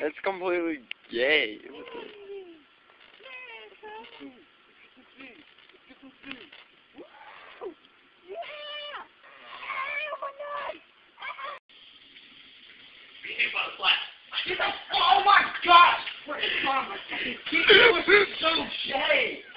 It's completely gay. Oh my gosh! It was so gay!